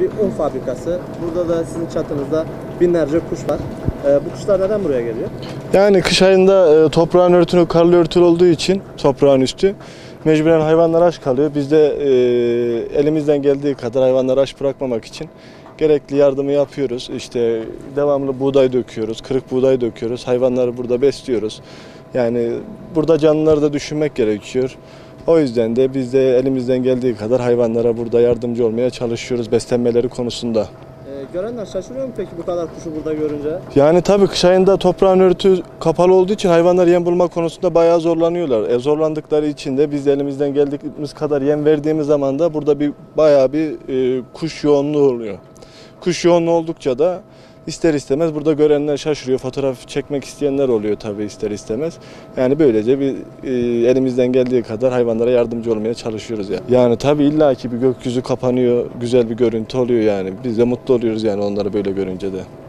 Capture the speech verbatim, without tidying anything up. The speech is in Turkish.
bir un fabrikası. Burada da sizin çatınızda binlerce kuş var. E, bu kuşlar neden buraya geliyor? Yani kış ayında e, toprağın örtülü, karlı örtülü olduğu için toprağın üstü mecburen hayvanlar aç kalıyor. Biz de e, elimizden geldiği kadar hayvanları aç bırakmamak için gerekli yardımı yapıyoruz. İşte devamlı buğday döküyoruz, kırık buğday döküyoruz. Hayvanları burada besliyoruz. Yani burada canlıları da düşünmek gerekiyor. O yüzden de biz de elimizden geldiği kadar hayvanlara burada yardımcı olmaya çalışıyoruz beslenmeleri konusunda. E, görenler şaşırıyor mu peki bu kadar kuşu burada görünce? Yani tabii kış ayında toprağın örtü kapalı olduğu için hayvanlar yem bulma konusunda bayağı zorlanıyorlar. E, zorlandıkları için de biz de elimizden geldiğimiz kadar yem verdiğimiz zaman da burada bir bayağı bir e, kuş yoğunluğu oluyor. Kuş yoğunluğu oldukça da ister istemez burada görenler şaşırıyor. Fotoğraf çekmek isteyenler oluyor tabii ister istemez. Yani böylece bir e, elimizden geldiği kadar hayvanlara yardımcı olmaya çalışıyoruz ya. Yani. yani tabii illaki bir gökyüzü kapanıyor, güzel bir görüntü oluyor yani. Biz de mutlu oluyoruz yani onları böyle görünce de.